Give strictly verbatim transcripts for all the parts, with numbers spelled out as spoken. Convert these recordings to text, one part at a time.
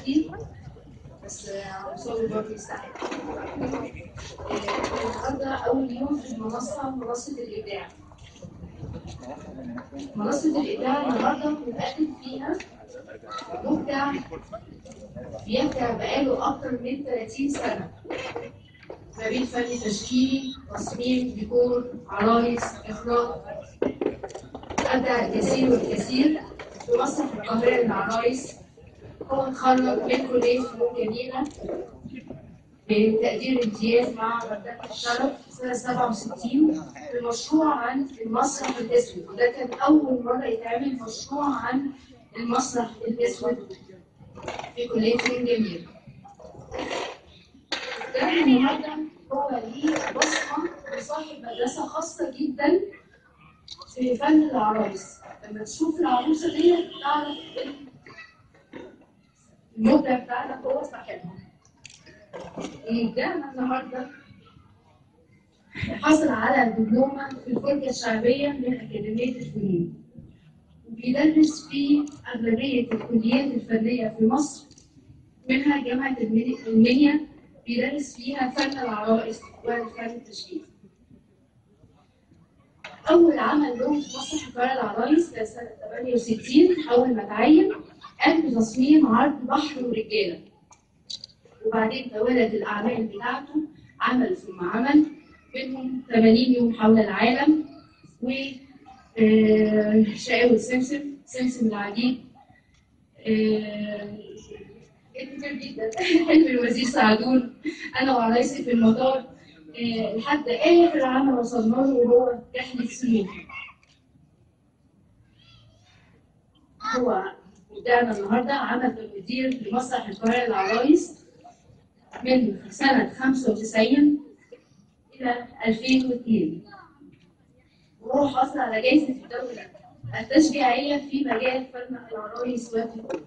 كتير بس مصور برضه يستحق. النهارده أول يوم في المنصة، منصة الإبداع. منصة الإبداع النهارده بنقدم فيها مبدع بيبدع بقاله أكتر من ثلاثين سنة ما بين فن تشكيلي، تصميم، ديكور، عرايس، إخراج. أبدع الكثير والكثير في مسرح القاهرة للعرايس. هو اتخرج من كلية فنون جميلة بتقدير امتياز مع مادة الشرف سنة سبعة وستين بمشروع عن المسرح الأسود، وده كان أول مرة يتعمل مشروع عن المسرح الأسود في كلية فنون جميلة. ده النهارده هو ليه بصمة وصاحب مدرسة خاصة جدا في فن العرايس. لما تشوف العروسة دي تعرف المبدع بتاعنا هو صاحبها. مبدعنا النهارده حصل على دبلومة في الفرجة الشعبية من أكاديمية الفنون، وبيدرس في أغلبية الكليات الفنية في مصر، منها جامعة المنيا بيدرس فيها فن العرائس والفن التشكيلي. أول عمل له في مسرح القاهرة العرايس كان سنة ثمانية وستين أول ما اتعين، قام بتصميم عرض بحر ورجالة، وبعدين توالت الأعمال بتاعته عمل ثم عمل، منهم ثمانين يوم حول العالم، و شقاوة سمسم، سمسم العجيب، كتير جدا، حلم الوزير سعدون، أنا وعرايسي في المطار، لحد آخر عمل وصلنا له وهو رحلة سنين. هو مبدعنا النهارده عمل تمثيل لمسرح القاهرة العرايس من سنة خمسة وتسعين إلى ألفين واثنين، وهو حصل على جائزة الدولة التشجيعية في مجال فن العرايس والديكور.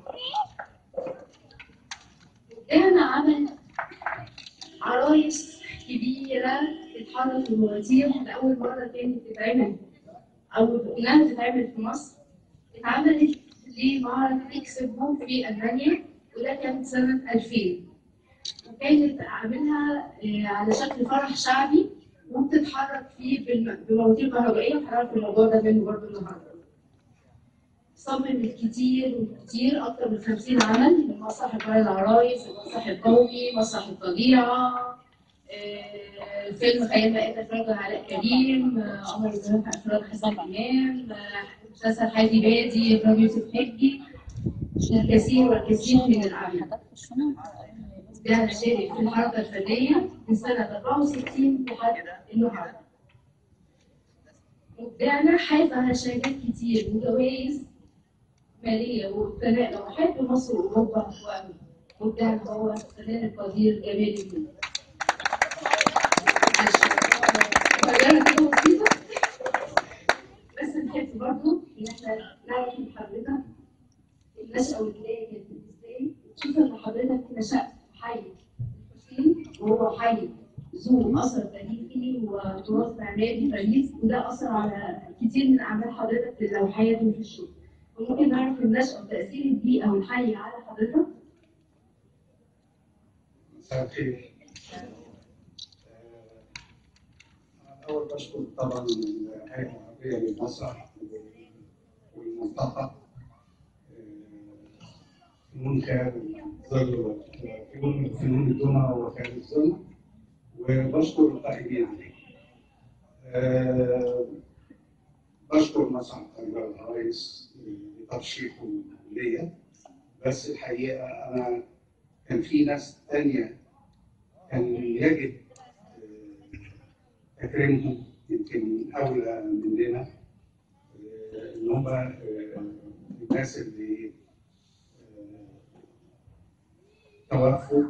مبدعنا عمل عرايس كبيرة تتحرك بمواتير لأول مرة كانت تتعمل أو إنها تتعمل في مصر. اتعملت لمعرض إكسبو في ألمانيا، وده كان سنة ألفين، وكانت عاملها على شكل فرح شعبي وبتتحرك فيه بمواتير كهربائية. وحركت الموضوع ده منه برضه النهارده. صمم الكتير والكتير أكتر من خمسين عمل من مسرح القاهرة العرايس، المسرح القومي، مسرح الطبيعة، فيلم خيال مائدة إخراج علاء كريم، قمر الزمان إخراج حسن إمام، مسلسل حياتي بادي إخراج يوسف حجي، الكثير والكثير من الأعمال. ده شارك في الحركة الفنية من سنة أربعة وستين لحد النهارده. مبدعنا حاز على شهادات كتير وجوائز مالية وثناء لوحات بمصر وأوروبا وأمريكا. مبدعنا هو الفنان القدير جمال الدين. مجالة كده بسيطة، بس نحب برضه إن إحنا نعرف من حضرتك النشأة والبداية كانت إزاي، وخصوصا إن حضرتك نشأت في حي الحسين وهو حي ذو أثر تاريخي وتراث معماري فريد، وده أثر على كتير من أعمال حضرتك في اللوحات وفي الشغل. وممكن نعرف النشأة وتأثير البيئة والحي على حضرتك؟ مساء الخير. أول بشكر طبعا الهيئة العربية للمسرح والمنطقة فنون خارج الظل وفنون الدمى وخارج الظل، وبشكر القائمين عليه. أه بشكر مسرح القاهرة العرايس لترشيحه ليا، بس الحقيقة أنا كان في ناس تانية كان يجب تكريمهم يمكن أولى مننا، إن هم الناس اللي توفوا،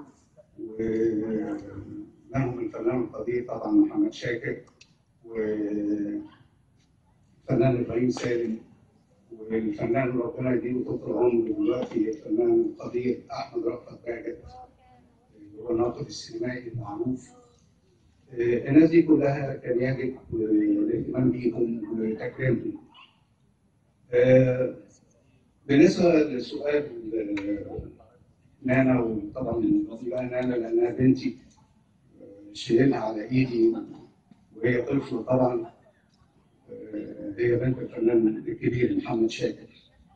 ومنهم الفنان القدير طبعا محمد شاكر، والفنان إبراهيم سالم، والفنان ربنا يديله طول العمر دلوقتي الفنان القدير أحمد رأفت باجت اللي هو الناقد السينمائي المعروف. الناس دي كلها كان يجب الاهتمام بيهم وتكريمهم. بالنسبة لسؤال نانا، وطبعا دي بقى نانا لانها بنتي، شايلها على ايدي وهي طفله طبعا. هي بنت الفنان الكبير محمد شاكر.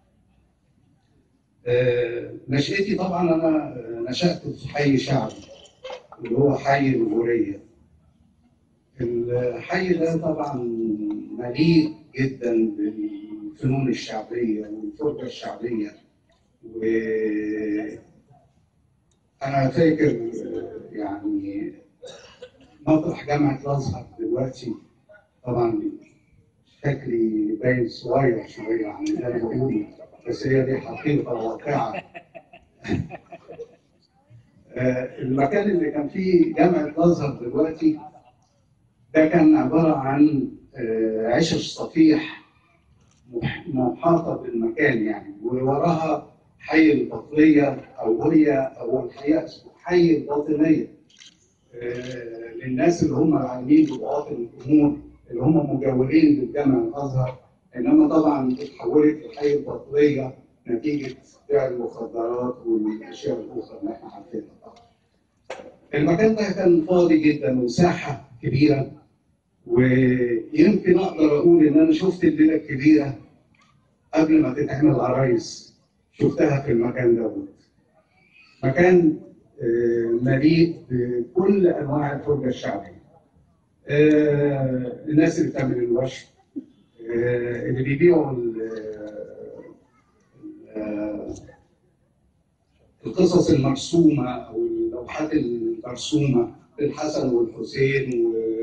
نشأتي طبعا انا نشأت في حي شعبي اللي هو حي الغورية. الحي ده طبعا مليء جدا بالفنون الشعبية والفرجة الشعبية. وأنا فاكر يعني مطرح جامعة الأزهر دلوقتي، طبعا شكلي باين صغير شوية عن اللي أنا بقوله، بس هي دي حقيقة واقعة. المكان اللي كان فيه جامعة الأزهر دلوقتي ده كان عبارة عن عشش صفيح محاطة بالمكان يعني، ووراها حي البطلية أو هي أو الحقيقة اسمه حي الباطنية للناس اللي هم العاملين ببواطن الأمور اللي هم مجاورين للجامع الأزهر، إنما طبعا اتحولت لحي البطلية نتيجة بيع المخدرات والأشياء الأخرى اللي احنا عارفينها طبعا. المكان ده كان فاضي جدا وساحة كبيرة، ويمكن أقدر أقول إن أنا شفت الليلة الكبيرة قبل ما تتعمل عرايس، شفتها في المكان دوت. مكان مليء بكل أنواع الفرجة الشعبية. الناس اللي بتعمل الوشم، اللي بيبيعوا القصص المرسومة أو اللوحات المرسومة للحسن والحسين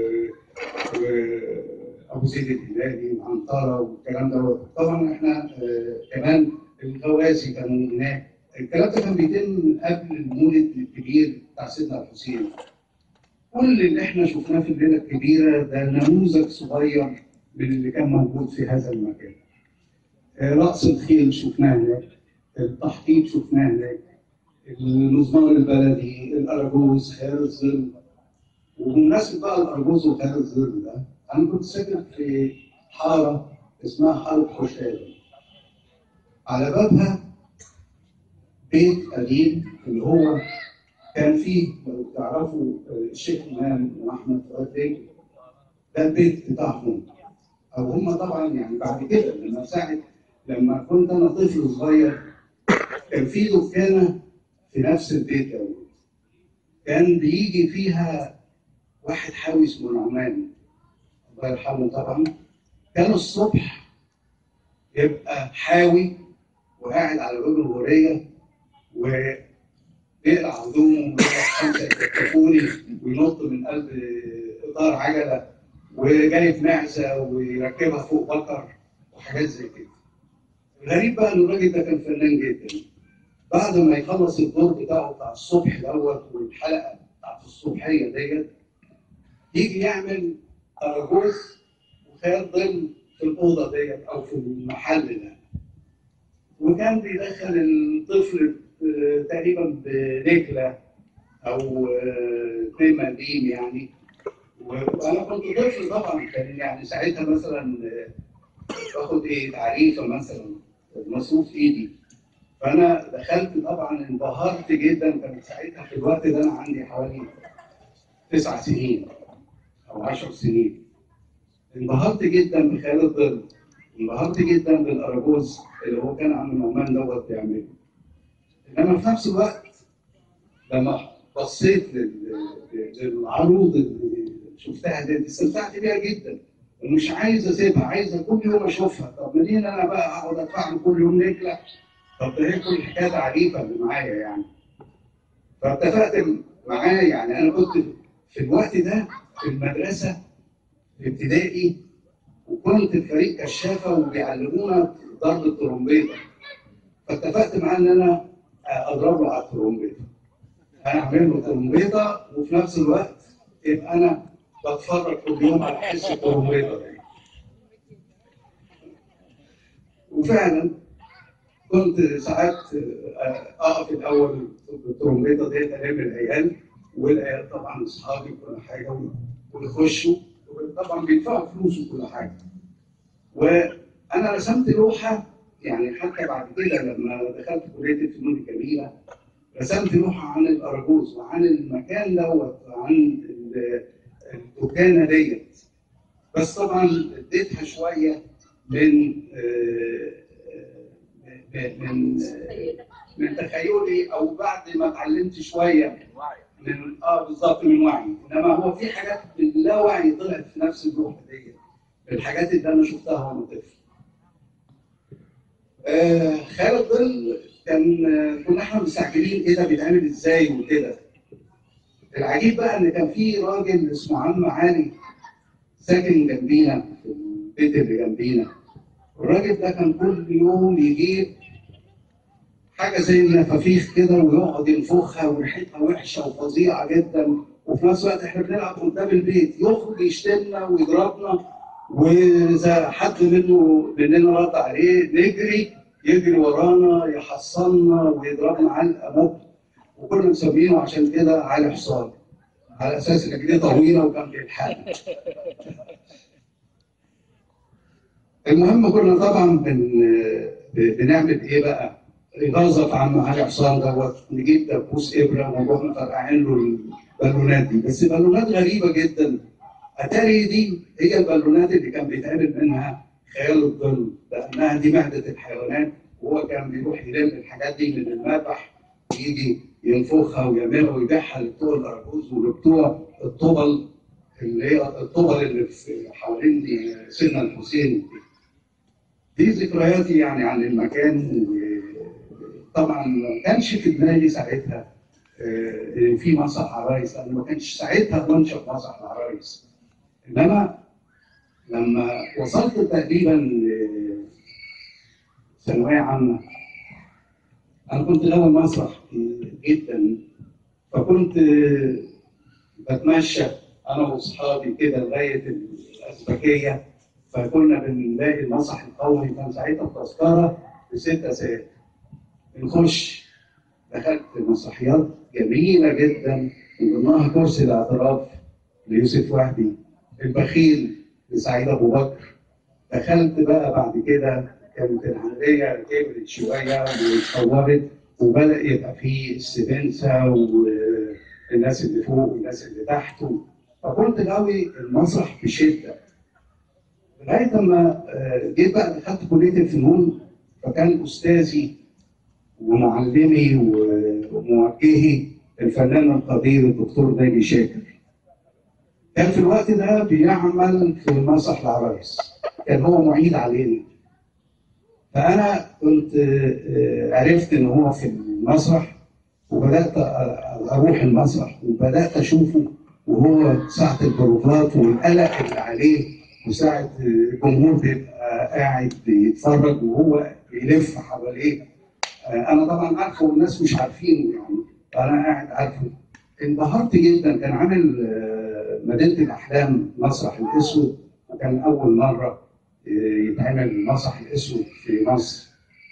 وأبو زيد الهلالي وعنترة والكلام ده. طبعا احنا كمان الغوازي كانوا هناك. الكلام ده كان بيتم قبل المولد الكبير بتاع سيدنا الحسين. كل اللي احنا شفناه في الليله الكبيره ده نموذج صغير من اللي كان موجود في هذا المكان. رقص الخيل شفناه هناك، التحقيق شفناه هناك، المزمار البلدي، الاراجوز، خيال الظل. وبمناسبه بقى الاراجوز وخيال الظل ده، انا كنت ساكن في حاره اسمها حاره حشاد. على بابها بيت قديم اللي هو كان فيه، لو تعرفوا الشيخ إمام وأحمد فؤاد بيه، ده البيت بتاعهم. أو هم طبعا يعني بعد كده لما ساعة لما كنت أنا طفل صغير كان في دكانة في نفس البيت ده. كان بيجي فيها واحد حاوي اسمه نعمان الله يرحمه طبعا. كان الصبح يبقى حاوي وقاعد على باب الغورية ويقلع هدومه ويقلع خمسة يكتفوني وينط من قلب إطار عجلة وجايب معزة ويركبها فوق بكر وحاجات زي كده. الغريب بقى إن الراجل ده كان فنان جدا. بعد ما يخلص الدور بتاعه بتاع الصبح دوت والحلقة بتاعت الصبحية ديت يجي يعمل أراجوز وخيال ظل في الأوضة ديت أو في المحل ده. وكان بيدخل الطفل تقريبا بنكلة أو اتنين منديل يعني. وأنا كنت طفل طبعا، كان يعني ساعتها مثلا باخد إيه تعريفة مثلا مصروف إيدي. فأنا دخلت طبعا انبهرت جدا. كانت ساعتها في الوقت ده أنا عندي حوالي تسع سنين أو عشر سنين. انبهرت جدا بخيال الظل، انبهرت جدا بالأراجوز اللي هو كان عم نعمان دوت بيعمله. انما في نفس الوقت لما بصيت للعروض اللي شفتها دي استمتعت بيها جدا ومش عايز اسيبها، عايز كل يوم اشوفها. طب منين انا بقى اقعد ادفع له كل يوم نكله؟ طب ده هي كل الحكايه تعريفه اللي معايا يعني. فاتفقت معاه يعني. انا كنت في الوقت ده في المدرسه في ابتدائي وكنت في فريق كشافه وبيعلمونا ضرب الترومبيطه. فاتفقت معاه ان انا اضرب له على الترومبيطه. انا اعمل له ترومبيطه وفي نفس الوقت يبقى انا بتفرج كل يوم على حس الترومبيطه دي. وفعلا كنت ساعات اقف الاول في الترومبيطه ديت الام العيال، والعيال طبعا اصحابي وكل حاجه ويخشوا طبعا بيدفعوا فلوس وكل حاجه. وانا رسمت لوحه يعني حتى بعد كده لما دخلت كليه الفنون الجميله رسمت لوحه عن الاراجوز وعن المكان دوت وعن الدكانه ديت، بس طبعا اديتها شويه من من من تخيلي، او بعد ما اتعلمت شويه من اه بالظبط من وعي. انما هو في حاجات من لا وعي طلعت في نفس اللوحه ديت، الحاجات اللي انا شفتها وانا طفل. آه خيال الظل كان آه كنا احنا مستعجلين ايه ده بيتعمل ازاي وكده. العجيب بقى ان كان في راجل اسمه عم علي ساكن جنبينا في البيت اللي جنبينا. الراجل ده كان كل يوم يجيب حاجه زي النفافيخ كده ويقعد ينفخها وريحتها وحشه وفظيعه جدا، وفي نفس الوقت احنا بنلعب قدام البيت، يخرج يشتمنا ويضربنا، واذا حد منه مننا رد عليه نجري يجري ورانا يحصلنا ويضربنا علقه موت، وكنا مسمينه عشان كده علي حصان على اساس ان رجليه طويله وكان بيتحرك. المهم كنا طبعا بن بنعمل ايه بقى؟ إغاظة عم علي حصان دوت، نجيب دبوس ابره ونروح مفرقعين له البالونات دي، بس بالونات غريبه جدا. اتاري دي هي البالونات اللي كان بيتعمل منها خيال الظل، لانها دي معده الحيوانات، وهو كان بيروح يلم الحاجات دي من المذبح ويجي ينفخها ويعملها ويبيعها لبتوع الارجوز وبتوع الطبل اللي هي الطبل اللي في حوالين سيدنا الحسين. دي ذكرياتي يعني عن المكان. طبعا ما كانش في دماغي ساعتها في مسرح عرايس، لان ما كانش ساعتها منشأ مسرح العرايس. انما لما وصلت تقريبا ثانويه عامه انا كنت غاوي مسرح جدا، فكنت بتمشى انا واصحابي كده لغايه الازبكيه، فكنا بنلاقي المسرح القومي كان ساعتها التذكره بستة ساعات. نخش، دخلت مسرحيات جميله جدا من ضمنها كرسي الاعتراف ليوسف وهبي، البخيل لسعيد ابو بكر. دخلت بقى بعد كده كانت العمليه كبرت شويه واتطورت وبدا يبقى في استفنسه والناس اللي فوق والناس اللي تحت، فكنت غاوي المسرح بشده لغايه ما جيت بقى دخلت كليه الفنون. فكان استاذي ومعلمي وموجهي الفنان القدير الدكتور ناجي شاكر، كان في الوقت ده بيعمل في مسرح العرايس، كان هو معيد علينا. فانا كنت عرفت ان هو في المسرح وبدات اروح المسرح وبدات اشوفه وهو ساعه البروفات والقلق اللي عليه وساعه الجمهور بيبقى قاعد يتفرج وهو بيلف حواليه. انا طبعا عارفه والناس مش عارفينه يعني، فانا قاعد عارفه. انبهرت جدا. كان عامل مدينه الاحلام مسرح الاسود، وكان اول مره يتعمل المسرح الاسود في مصر.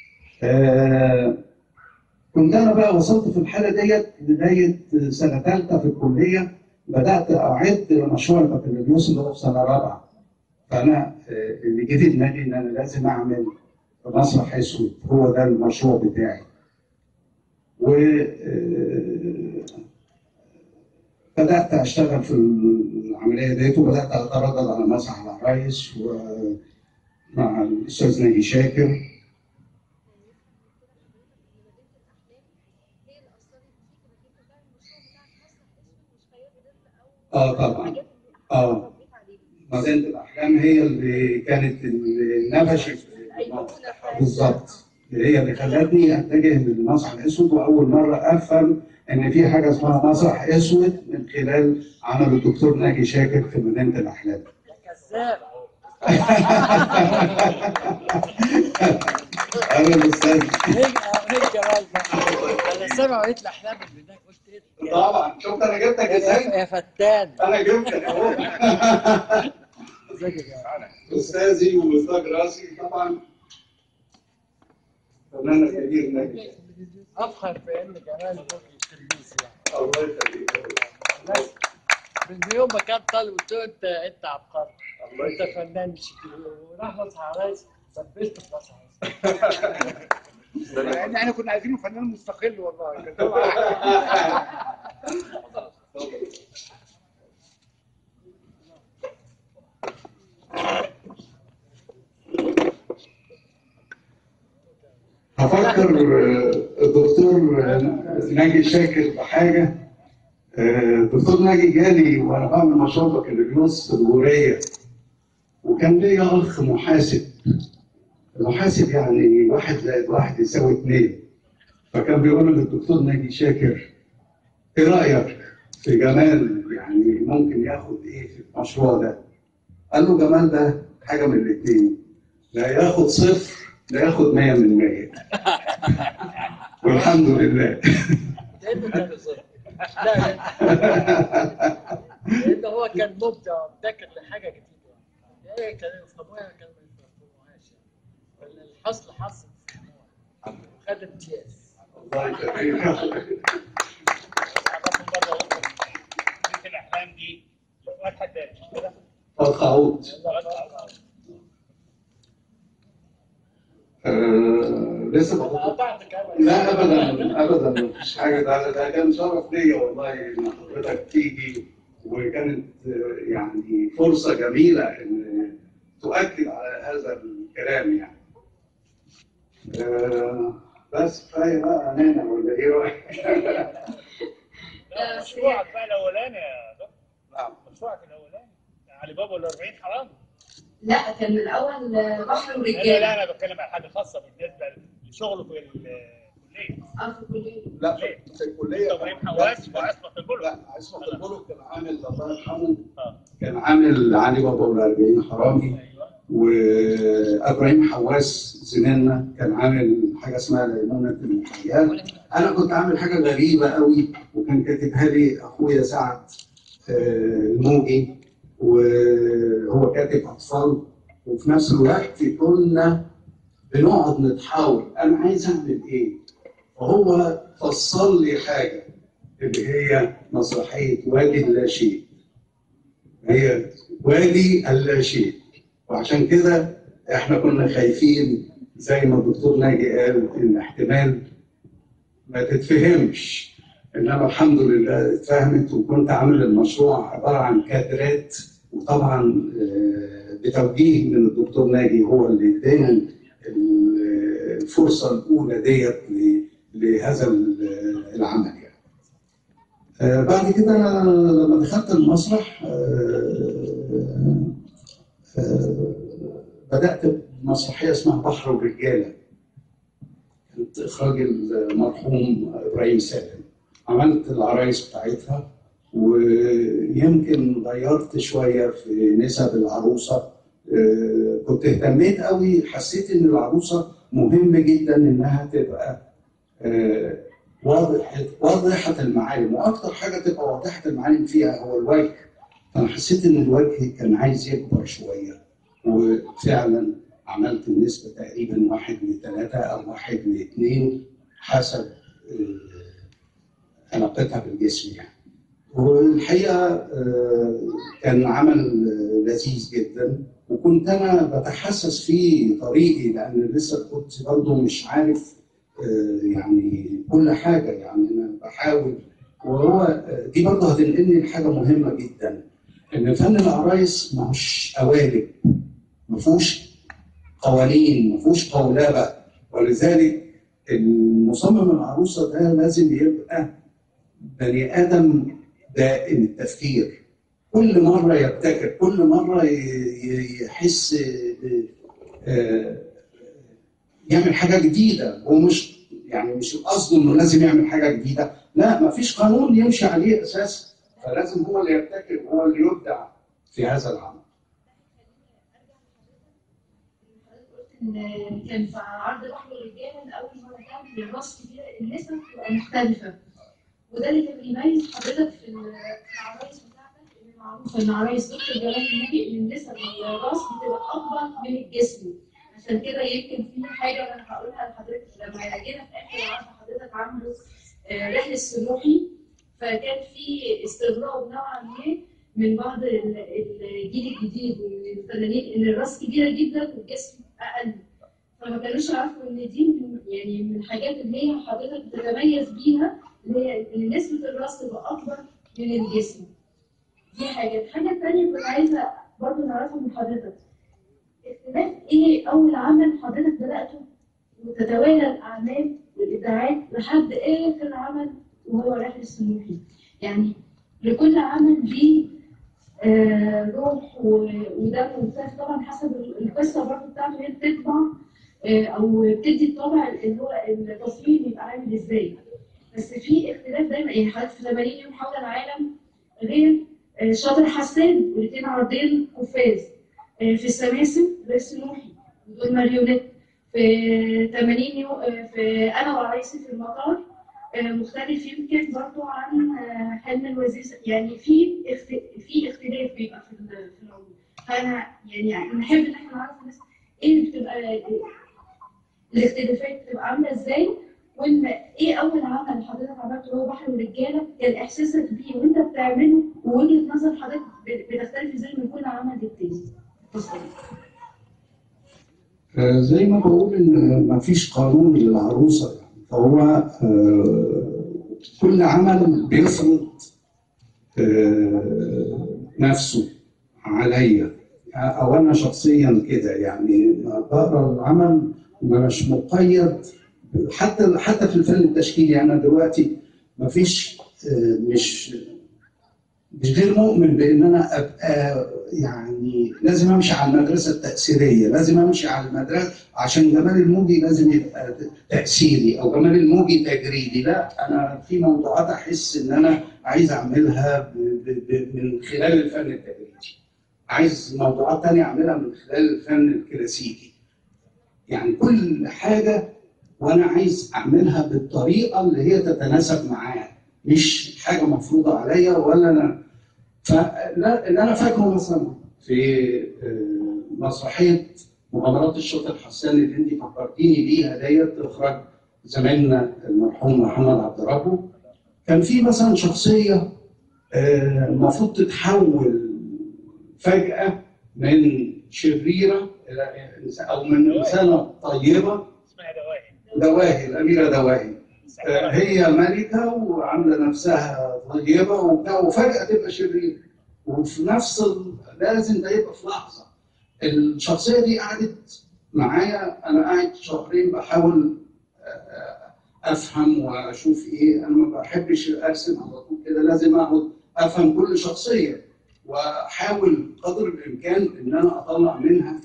كنت انا بقى وصلت في الحاله ديت لغايه سنه ثالثه في الكليه، بدات اعد مشروع البكالوريوس اللي هو في سنه رابعه. فانا اللي جه في دماغي ان انا لازم اعمل مسرح اسود، هو ده المشروع بتاعي. و بدات اشتغل في العمليه ديت وبدات اتردد على مسرح العرايس ومع الاستاذ ناجي شاكر. اه طبعا اه مدينه الاحلام هي اللي كانت النبشه بالظبط، هي اللي خلتني اتجه للمسرح الاسود، واول مره افهم ان في حاجه اسمها مسرح اسود من خلال عمل الدكتور ناجي شاكر في مدينه الاحلام. كذاب. انا الاستاذ ايه الجمال ده؟ انا سامع قلت الاحلام اللي هناك، قلت ايه؟ طبعا شفت انا جبتك ازاي؟ يا فتان. انا جبتك اهو. ازيك يا جماعه؟ استاذي وتاج راسي طبعا فنان كبير ناجي. افخر بان جمال ابوك التلميذ يعني. الله يخليك. بس من يوم ما كان طالب قلت له انت انت عبقري، الله انت يخليك. فنان شكل. وراح مسرح عرايس ثبته في مسرح عرايس. لان احنا كنا عايزينه فنان مستقل والله. هفكر الدكتور ناجي شاكر بحاجه. الدكتور ناجي جالي وانا بعمل مشروع بكالوريوس الجوريه، وكان ليا اخ محاسب. المحاسب يعني واحد زائد واحد يساوي اثنين. فكان بيقول للدكتور ناجي شاكر: ايه رايك في جمال؟ يعني ممكن ياخد ايه في المشروع ده؟ قال له: جمال ده حاجه من الاثنين، لا ياخد صفر لا ياخد مية من مية. والحمد لله. لانه كان صغير. لا لانه هو كان مبدع ومبتكر لحاجه جديده. ايه كانوا يفهموها كانوا ما يفهموهاش يعني. الحصل حصل وخد امتياز. الله يخليك. الاحلام دي واحد كده القعود. آه لسه بقول. لا ابدا ابدا مفيش حاجه. ده ده كان شرف ليا والله ان حضرتك تيجي، وكانت يعني فرصه جميله ان تؤكد على هذا الكلام يعني. آه بس كفايه بقى امانه ولا ايه رايك؟ مشروعك بقى الاولاني يا دكتور. نعم مشروعك الاولاني علي بابا والأربعين حرام. لا كان الاول بحر ورجاله. لا لا انا بتكلم عن حاجه خاصه بالنسبه لشغله في الكليه. اه في الكليه. لا في الكليه. ابراهيم حواس وعصمت البلوك. لا عصمت البلوك كان عامل الله يرحمه. كان عامل علي بابا والأربعين حرامي. ايوه. وابراهيم حواس زميلنا كان عامل حاجه اسمها ليمونه المحيات. انا كنت عامل حاجه غريبه قوي وكان كاتبها لي اخويا سعد الموجي، وهو كاتب اطفال، وفي نفس الوقت كنا بنقعد نتحاور انا عايز اعمل ايه، فهو فصل لي حاجه اللي هي مسرحيه وادي اللاشيء. هي وادي اللاشيء، وعشان كده احنا كنا خايفين زي ما الدكتور ناجي قال ان احتمال ما تتفهمش، انما الحمد لله اتفهمت. وكنت عامل المشروع عباره عن كادرات، وطبعا بتوجيه من الدكتور ناجي هو اللي اداني الفرصه الاولى ديت لهذا العمل يعني. بعد كده لما دخلت المسرح بدات بمسرحيه اسمها بحر ورجاله، كانت اخراج المرحوم ابراهيم سالم. عملت العرايس بتاعتها، ويمكن غيرت شويه في نسب العروسه. كنت اهتميت قوي، حسيت ان العروسه مهم جدا انها تبقى واضحه واضحه المعالم، واكثر حاجه تبقى واضحه المعالم فيها هو الوجه. فانا حسيت ان الوجه كان عايز يكبر شويه، وفعلا عملت النسبه تقريبا واحد لثلاثه او واحد لاثنين حسب علاقتها بالجسم يعني. والحقيقه كان عمل لذيذ جدا، وكنت انا بتحسس في طريقي لان لسه كنت برضه مش عارف يعني كل حاجه، يعني انا بحاول. وهو دي برضه هتنقلني لحاجه مهمه جدا، ان فن العرايس ما هوش قوالب، ما فيهوش قوانين، ما فيهوش قولبه، ولذلك المصمم العروسه ده لازم يبقى بني ادم دائم التفكير، كل مره يبتكر، كل مره يحس يعمل حاجه جديده. ومش يعني مش القصد انه لازم يعمل حاجه جديده، لا، ما فيش قانون يمشي عليه اساسا، فلازم هو اللي يبتكر وهو اللي يبدع في هذا العمل. ان كان في عرض بحر الرجاله لاول مره كان الراس كبيره، النسب بتبقى مختلفه، وده اللي كان بيميز حضرتك في العرايس بتاعتك، ان معروف ان عرايس دكتور جلال النبي ان النسب الراس بتبقى اكبر من الجسم. عشان كده يمكن في حاجه انا هقولها لحضرتك، لما جينا في اخر العرض حضرتك عامله رحله سموحي، فكان في استغراب نوعا ما من بعض الجيل الجديد ومن الفنانين ان الراس كبيره جدا والجسم اقل. فما كانوش يعرفوا ان دي من يعني من الحاجات اللي هي حضرتك بتتميز بيها، اللي هي ان نسبه الراس تبقى اكبر من الجسم. دي حاجه. الحاجه الثانيه كنت عايزه برضه نعرفه من حضرتك، اختلاف ايه اول عمل حضرتك بداته وتتوالى الاعمال والابداعات لحد اخر عمل وهو رحله السنوحي؟ يعني لكل عمل ليه آه روح ودم وبتاع، طبعا حسب القصه برضه بتاعته هي بتطبع آه او بتدي الطابع اللي هو التصوير يبقى عامل ازاي. بس في اختلاف دايما، يعني حضرتك في ثمانين يوم حول العالم غير آه شاطر حسان والاثنين عرضين قفاز، آه في السماسم غير سنوحي ودول ماريونيت، في ثمانين يوم آه في انا وعرايسي في المطار مختلف يمكن برضه عن حلم الوزير. يعني في في اختلاف بيبقى في في العروض. فانا يعني نحب ان احنا نعرف الناس ايه اللي بتبقى الاختلافات بتبقى عامله ازاي، وان ايه اول عمل حضرتك عملته هو بحر ورجاله كان احساسك بيه وانت بتعمله، ووجهه نظر حضرتك بتختلف ازاي من كل عمل للتاني. زي ما بقول ان ما فيش قانون للعروسه، فهو كل عمل بيفرض نفسه عليا، او انا شخصيا كده يعني بقرا العمل مش مقيد. حتى حتى في الفن التشكيلي انا دلوقتي ما فيش مش مش غير مؤمن بان انا ابقى يعني لازم امشي على المدرسه التاثيريه، لازم امشي على المدرسه عشان جمال الموجي لازم يبقى تاثيري او جمال الموجي تجريدي. لا، انا في موضوعات احس ان انا عايز اعملها من خلال الفن التجريدي، عايز موضوعات ثانيه اعملها من خلال الفن الكلاسيكي. يعني كل حاجه وانا عايز اعملها بالطريقه اللي هي تتناسب معاه، مش حاجه مفروضه عليا ولا انا. فلا اللي انا فاكره مثلا في مسرحيه مغامرات الشاطر حسان اللي انت فكرتيني بيها ديت، اخراج زميلنا المرحوم محمد عبد ربه، كان في مثلا شخصيه المفروض تتحول فجاه من شريره او من انسانه طيبه. اسمها دواهي. دواهي، الاميره دواهي. هي ملكه وعامله نفسها طيبه وبتاع، وفجاه تبقى شريره، وفي نفس ال... لازم ده يبقى في لحظه. الشخصيه دي قعدت معايا، انا قاعد شهرين بحاول افهم واشوف ايه. انا ما بحبش ارسم على طول كده، لازم اقعد افهم كل شخصيه واحاول قدر الامكان ان انا اطلع منها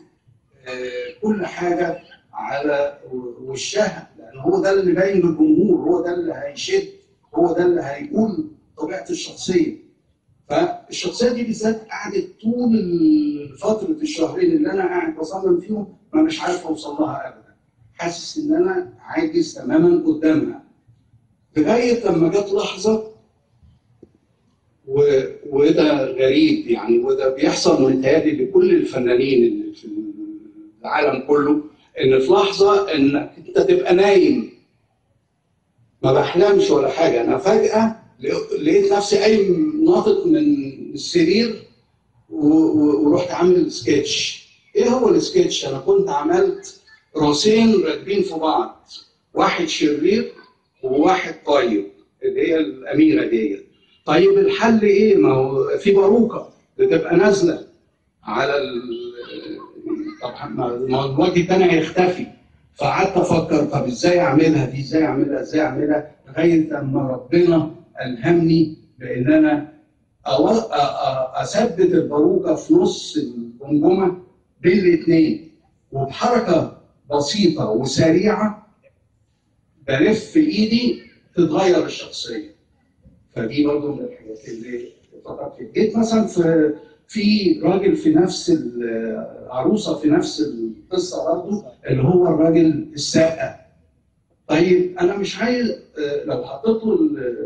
كل حاجه على وشها، لان هو ده اللي باين للجمهور، هو ده اللي هيشد، هو ده اللي هيقول طبيعه الشخصيه. فالشخصيه دي بالذات قعدت طول فتره الشهرين اللي انا قاعد بصمم فيهم ما مش عارف اوصل لها ابدا، حاسس ان انا عاجز تماما قدامها، لغايه لما جت لحظه و... وده غريب يعني، وده بيحصل متهيألي لكل الفنانين اللي في العالم كله، ان في لحظه انك انت تبقى نايم ما بحلمش ولا حاجه، انا فجاه لقيت نفسي قايم ناطط من السرير ورحت عامل سكتش. ايه هو السكتش؟ انا كنت عملت راسين راكبين في بعض، واحد شرير وواحد طيب اللي هي الاميره ديت. طيب الحل ايه؟ ما هو في باروكه بتبقى نازله على ال... طبعا ما الوجه الثاني هيختفي. فقعدت افكر طب ازاي اعملها دي، ازاي اعملها ازاي اعملها لغايه لما ربنا الهمني بان انا أو... أ... أ... اثبت الباروكه في نص الجمجمه بين الاثنين، وبحركه بسيطه وسريعه بلف ايدي تتغير الشخصيه. فدي برضه من الحاجات اللي فقط في جيت مثلا في في راجل في نفس العروسه في نفس القصه برضه اللي هو الراجل الساقه. طيب انا مش عايز لو حطيت له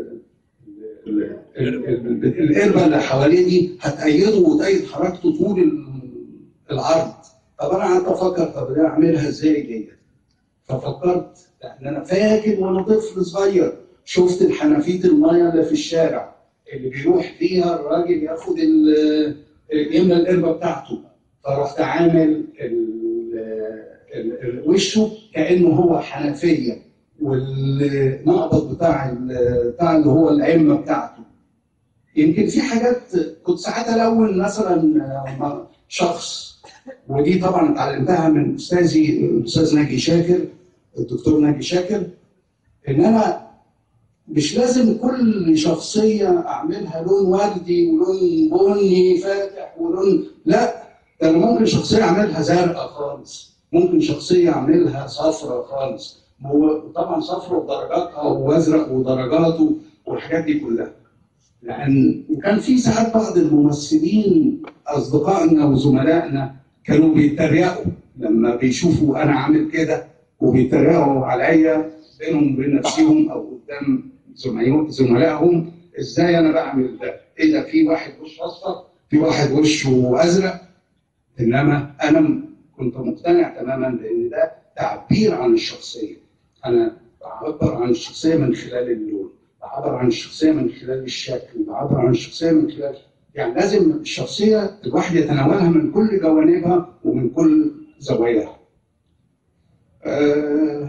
القربه اللي حواليه دي هتأيده وتأيد حركته طول العرض. طب انا قعدت افكر طب ده اعملها ازاي دي؟ ففكرت ان انا فاكر وانا طفل صغير شفت الحنفيه الميه اللي في الشارع اللي بيروح فيها الراجل ياخد يملى القربه بتاعته، فرحت عامل ال- ال- وشه كانه هو حنفيه، والمقبض بتاع ال- بتاع اللي هو العمه بتاعته. يمكن في حاجات كنت ساعات الون مثلا شخص، ودي طبعا اتعلمتها من استاذي الاستاذ ناجي شاكر، الدكتور ناجي شاكر، ان انا مش لازم كل شخصيه اعملها لون وردي ولون بني فاتح ولون، لا، ده انا ممكن شخصيه اعملها زرقاء خالص، ممكن شخصيه اعملها صفراء خالص، وطبعا صفراء ودرجاتها وازرق ودرجاته والحاجات دي كلها. لان وكان في ساعات بعض الممثلين اصدقائنا وزملائنا كانوا بيتريقوا لما بيشوفوا انا عامل كده، وبيتريقوا عليا بينهم وبين نفسهم او قدام زملائهم، ازاي انا بعمل ده؟ ايه ده، في واحد وشه اصفر، في واحد وشه ازرق. انما انا كنت مقتنع تماما بان ده تعبير عن الشخصيه. انا بعبر عن الشخصيه من خلال اللون، بعبر عن الشخصيه من خلال الشكل، بعبر عن الشخصيه من خلال، يعني لازم الشخصيه الواحد يتناولها من كل جوانبها ومن كل زواياها. أه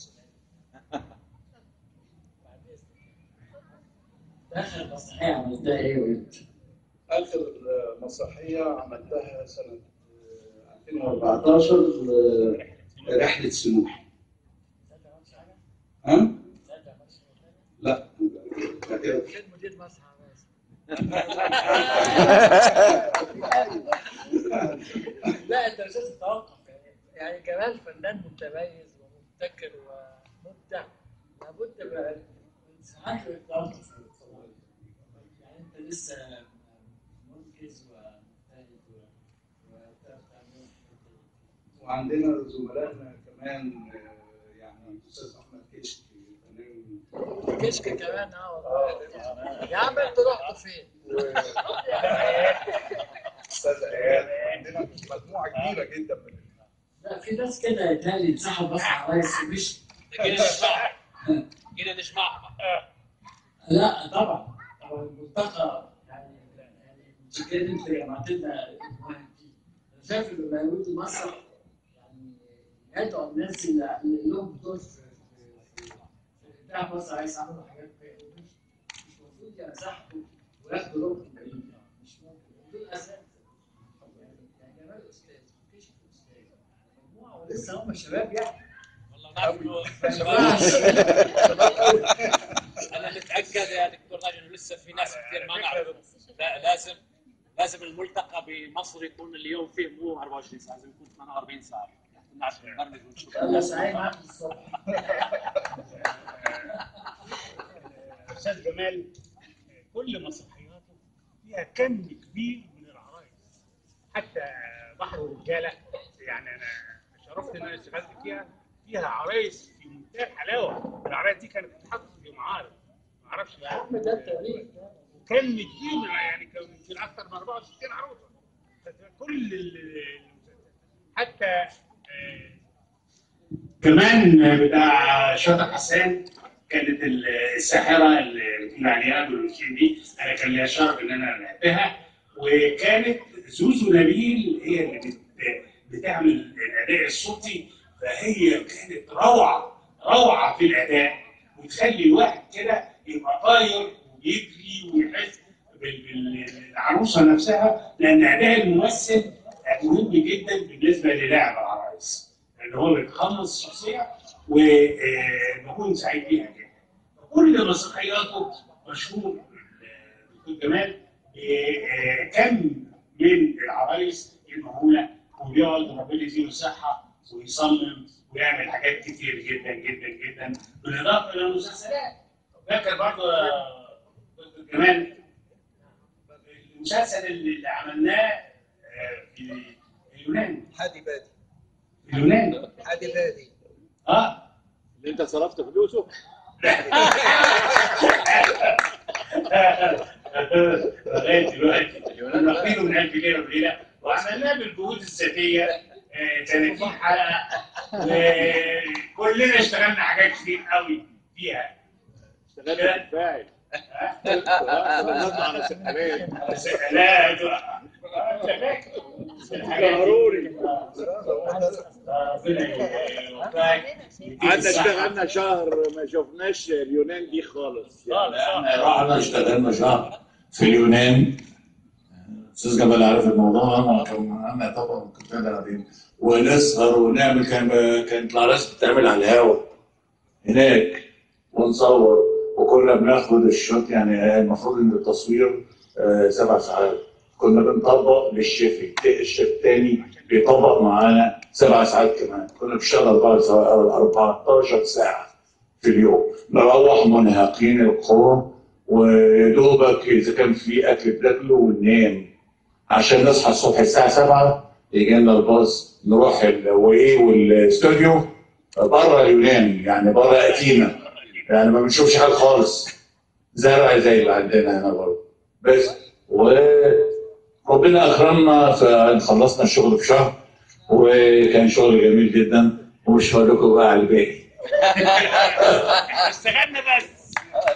آخر مسرحية عملتها إيه وإمتى؟ آخر مسرحية عملتها سنة ألفين وأربعتاشر، رحلة سموح. ها؟ لا كان مدير مسرح بس. لا انت مش لازم تتوقف، يعني كمان فنان متميز ومبتكر ومبدع لابد بقى من ساعات يتوقف. يعني انت لسه منجز ومجتهد وتعمل. وعندنا زملائنا كمان، يعني الاستاذ احمد كشك، فنان كشك كمان. اه والله يا عم انتوا رحتوا فين؟ استاذ اياد، عندنا مجموعه كبيره جدا من لا في ناس كده يتهيألي يتسحب بس على رئيس مش جينا نسمعها جينا نسمعها. لا طبعا طبعا الملتقى يعني يعني مش كده انت جمعت لنا المواهب دي. انا شايف ان موجود المسرح يعني يدعو الناس اللي اللي لهم دور في في الابداع مصر عايز يعملوا حاجات مش مش المفروض ينسحبوا وياخدوا لهم بعيد، مش ممكن دول اساتذه يعني يعني جمال استاذ وكشف استاذ مجموعه ولسه هم شباب يعني والله نعرف انا متاكد يا دكتور ناجي انه لسه في ناس كثير ما نعرف. لا لازم لازم الملتقى بمصر يكون اليوم فيه مو أربعة وعشرين ساعه، لازم يكون ثمانية وأربعين ساعه حتى نعرف نبرمج ونشوف. انا سعيد معاك الصبح. استاذ جمال كل مسرحياته فيها كم كبير من العرايس، حتى بحر الرجاله يعني انا شرفت ان انا اشتغلت فيها، فيها عرايس في منتهى الحلاوه. العرايس دي كانت بتتحط في معارض ما اعرفش يا عم ده التاريخ كم كبير، يعني كان يمكن اكثر من أربعة وستين عروسه. كل ال- حتى آه، كمان بتاع شاطر حسان كانت الساحره اللي بتقول عليها بالروشين دي، انا كان لي شرف ان انا لعبتها. وكانت زوزو نبيل هي اللي بت- بتعمل الاداء الصوتي، فهي كانت روعه روعه في الاداء، وتخلي الواحد كده يبقى طاير ويجري ويحس بال- بالعروسه نفسها، لان اداء الممثل مهم جدا بالنسبه للاعب العرايس، لان هو بيتخلص الشخصيه وبكون سعيد بيها جدا. كل مسرحياته مشهور دكتور جمال كم من العرايس المهوله، وبيقعد ربنا يديله الصحه ويصمم ويعمل حاجات كتير جدا جدا جدا، بالاضافه الى المسلسلات. فاكر برضه دكتور جمال المسلسل اللي عملناه في اليونان، حادي بادي في اليونان حادي بادي اه اللي انت صرفت فلوسه لغايه دلوقتي كنا واخدينه من ألف ليره وليله، وعملناه بالجهود الذاتيه ثلاثين حلقه، وكلنا اشتغلنا حاجات كتير قوي فيها. اشتغلت بالفاعل اشتغلت على سكرين. لا انت فاكر ضروري. عندنا اشتغلنا شهر ما شفناش اليونان دي خالص يعني. احنا رحنا اشتغلنا شهر في اليونان. استاذ جمال عارف الموضوع. انا كان انا طبعا كنت انا قاعدين ونسهر ونعمل. كان كانت العرايس بتتعمل على الهوا هناك ونصور، وكنا بناخد الشوت. يعني المفروض ان التصوير آه سبع ساعات، كنا بنطبق للشيف الشيف الثاني بيطبق معانا سبع ساعات كمان. كنا بنشتغل أربعتاشر ساعه في اليوم، نروح منهكين القوم ودوبك اذا كان في اكل بناكله وننام عشان نصحى الصبح الساعه سبعة يجي لنا الباص نروح وايه والاستوديو بره اليونان، يعني بره اثينا، يعني ما بنشوفش حاجه خالص، زرع زي اللي عندنا هنا برضه بس. وربنا اكرمنا فخلصنا الشغل في شهر، وكان شغل جميل جدا. ومش هقول لكم بقى على الباقي. اشتغلنا بس.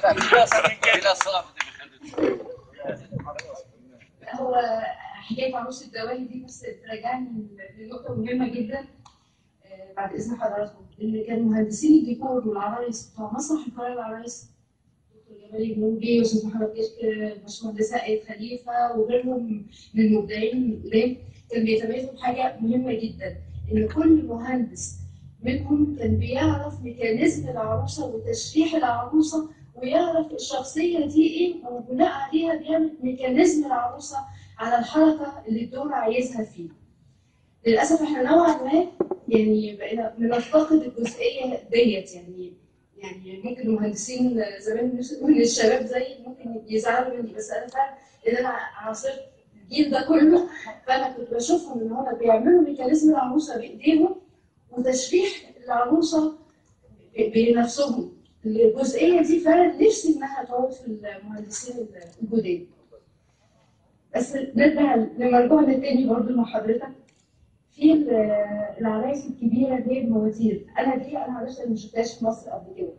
هو حكايه عروس الدواهي دي بس ترجعني لنقطه مهمه جدا بعد اذن حضراتكم، اللي كان مهندسين الديكور والعرايس بتوع مسرح القاهره العرايس دكتور جمال الجنوبي واستاذ محمد كشك الباشمهندسه آية خليفه وغيرهم من المبدعين القدام، كان بيتميزوا بحاجه مهمه جدا، ان كل مهندس منهم كان بيعرف ميكانيزم العروسه وتشريح العروسه ويعرف الشخصيه دي ايه، وبناء عليها بيعمل ميكانيزم العروسه على الحركه اللي الدور عايزها فيه. للاسف احنا نوعا ما يعني بقينا بنفتقد الجزئيه ديت، يعني يعني ممكن المهندسين زمان من الشباب زي ممكن يزعلوا مني، بس انا فعلا ان انا عاصرت الجيل ده كله، فانا كنت بشوفهم ان هم بيعملوا ميكانيزم العروسه بايديهم وتشريح العروسه بنفسهم. الجزئيه دي فعلا نفسي انها تعود في المهندسين الجداد. بس نرجع لمرجوعنا التاني برضه مع حضرتك في العرايس الكبيره دي المواتير. انا دي انا معلش ما شفتهاش في مصر قبل كده.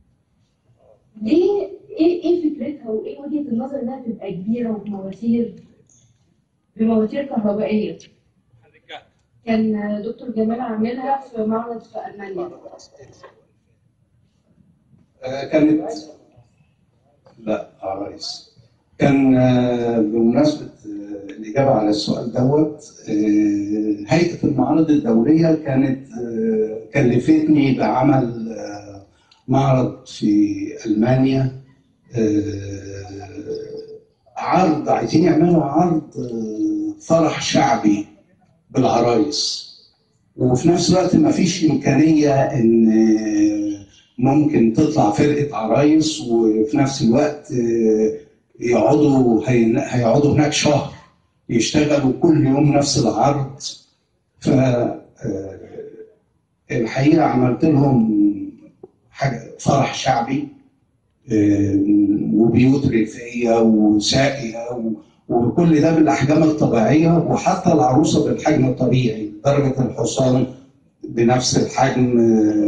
ليه ايه ايه فكرتها وايه وجهه النظر انها تبقى كبيره وبمواتير بمواتير كهربائيه؟ كان دكتور جمال عاملها في معرض في المانيا. آه كانت لا عرايس. كان آه بمناسبه آه الاجابه على السؤال دوت، آه هيئه المعارض الدوليه كانت آه كلفتني بعمل آه معرض في المانيا، آه عرض عايزين يعملوا عرض آه فرح شعبي بالعرايس، وفي نفس الوقت ما فيش إمكانية إن ممكن تطلع فرقة عرايس وفي نفس الوقت يقعدوا هيقعدوا هناك شهر يشتغلوا كل يوم نفس العرض. فالحقيقة عملت لهم حاجة فرح شعبي وبيوت ريفية وساقية وكل ده بالاحجام الطبيعيه، وحتى العروسه بالحجم الطبيعي، درجه الحصان بنفس الحجم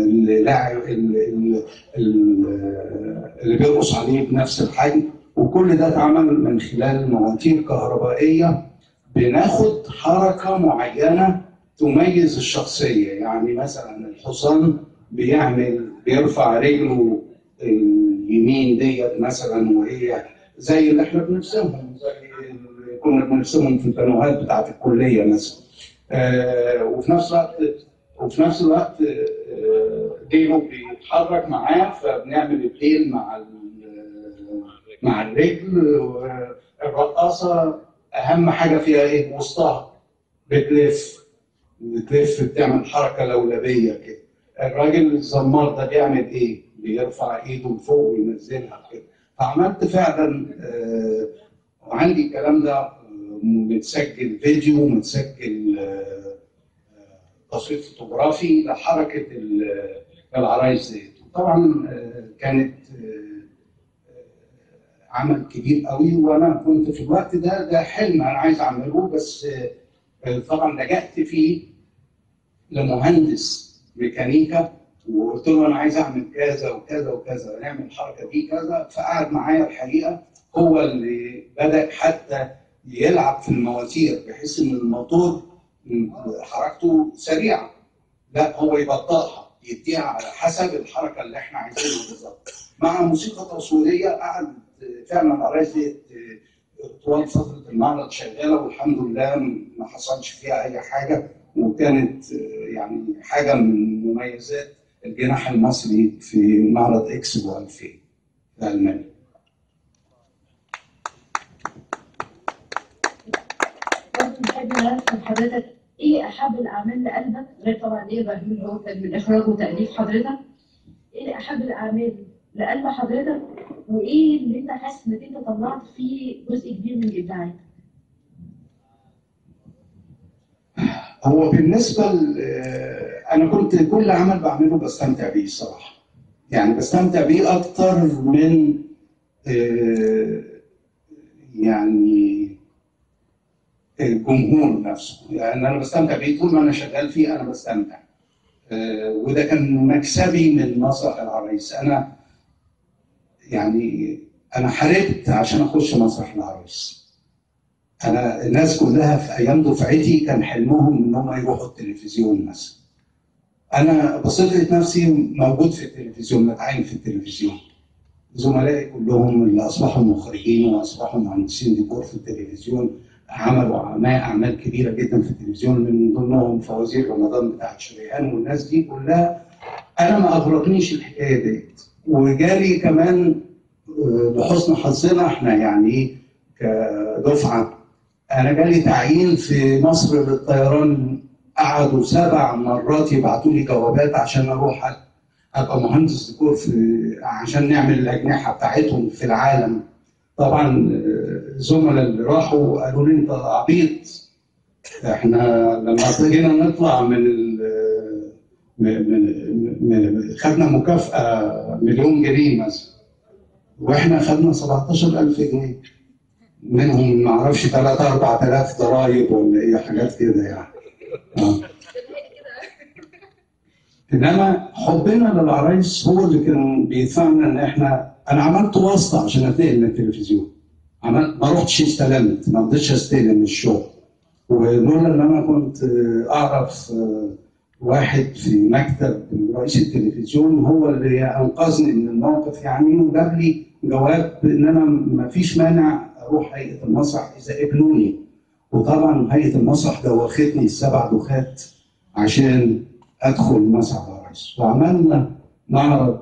اللي بيرقص عليه بنفس الحجم، وكل ده اتعمل من خلال مواتير كهربائيه بناخد حركه معينه تميز الشخصيه. يعني مثلا الحصان بيعمل بيرفع رجله اليمين ديت مثلا، وهي زي اللي احنا بنرسمهم، زي كنا بنرسمهم في البانوهات بتاعت الكليه مثلا. آه وفي نفس الوقت وفي نفس الوقت آه ديله بيتحرك معاه، فبنعمل الديل مع مع الرجل. الرقاصه اهم حاجه فيها ايه؟ وسطها بتلف بتلف بتعمل حركه لولبيه كده. الراجل الزمار ده بيعمل ايه؟ بيرفع ايده لفوق وينزلها كده. فعملت فعلا آه وعندي الكلام ده متسجل فيديو ومتسجل آه تصوير فوتوغرافي لحركه العرايس ديت. طبعا آه كانت آه عمل كبير قوي، وانا كنت في الوقت ده ده حلم انا عايز اعمله، بس آه طبعا لجأت فيه لمهندس ميكانيكا وقلت له انا عايز اعمل كذا وكذا وكذا، نعمل الحركه دي كذا. فقعد معايا الحقيقه، هو اللي بدأ حتى يلعب في المواتير بحيث ان الموتور حركته سريعه، لا هو يبطئها يديها على حسب الحركه اللي احنا عايزينها بالظبط. مع موسيقى تصويريه قعد فعلا العرايس دي طوال فتره المعرض شغاله والحمد لله ما حصلش فيها اي حاجه، وكانت يعني حاجه من مميزات الجناح المصري في معرض اكسبو ألفين في المانيا. برضه بحب أعرف من حضرتك إيه أحب الأعمال لقلبك، غير طبعا إيه إبراهيم هو كان من إخراج وتأليف حضرتك، إيه أحب الأعمال لقلب حضرتك، وإيه اللي أنت حاسس إنك أنت طلعت فيه جزء كبير من إبداعك؟ هو بالنسبه انا كنت كل عمل بعمله بستمتع بيه الصراحه، يعني بستمتع بيه اكتر من يعني الجمهور نفسه، يعني انا بستمتع بيه طول ما انا شغال فيه انا بستمتع. وده كان مكسبي من مسرح العرايس. انا يعني انا حاربت عشان اخش مسرح العرايس. انا الناس كلها في ايام دفعتي كان حلمهم ان هم يروحوا التلفزيون مثلا. انا بصيت لقيت نفسي موجود في التلفزيون، متعين في التلفزيون. زملائي كلهم اللي اصبحوا مخرجين واصبحوا مهندسين ديكور في التلفزيون عملوا اعمال كبيره جدا في التلفزيون، من ضمنهم فوازير رمضان بتاعت شريهان والناس دي كلها. انا ما اغرقنيش الحكايه ديت، وجالي كمان بحسن حظنا احنا يعني كدفعه، انا جالي تعيين في مصر للطيران. قعدوا سبع مرات يبعتوا لي جوابات عشان اروح ابقى مهندس ديكور في عشان نعمل الاجنحه بتاعتهم في العالم. طبعا الزملاء اللي راحوا قالوا لي انت عبيط، احنا لما جينا نطلع من من خدنا مكافاه مليون جنيه مثلا، واحنا خدنا سبعتاشر ألف جنيه، منهم ما اعرفش ثلاثة أربعة آلاف ضرايب ولا ايه حاجات كده يعني. آه. انما حبنا للعرايس هو اللي كان بيدفعنا ان احنا انا عملت واسطه عشان اتنقل من التلفزيون. عملت ما رحتش استلمت، ما رضيتش استلم الشغل. ولولا ان انا كنت اعرف واحد في مكتب رئيس التلفزيون هو اللي انقذني من الموقف يعني، وجاب لي جواب ان انا ما فيش مانع اروح هيئه المسرح اذا قبلوني. وطبعا هيئه المسرح دوختني السبع دوخات عشان ادخل مسرح العرايس، وعملنا معرض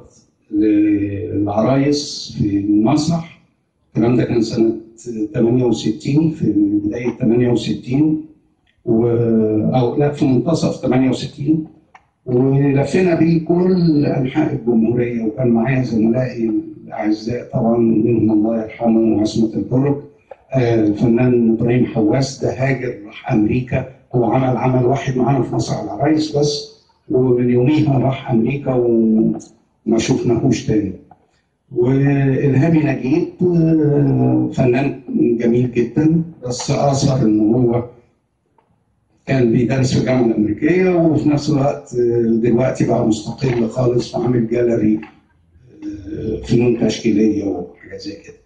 للعرايس في المسرح. الكلام ده كان سنه ثمانية وستين، في بدايه ثمانية وستين و... او لا في منتصف ثمانية وستين، ولفينا بيه كل انحاء الجمهوريه. وكان معايا زملائي الاعزاء طبعا منهم الله يرحمه وعصمه البرج الفنان ابراهيم حواس، ده هاجر راح امريكا. هو عمل عمل واحد معانا في مسرح العرايس بس، ومن يوميها راح امريكا وما شفناهوش تاني. والهامي نجيب فنان جميل جدا، بس اثر ان هو كان بيدرس في الجامعه الامريكيه، وفي نفس الوقت دلوقتي بقى مستقل خالص وعامل جاليري فنون تشكيليه وحاجات زي كده.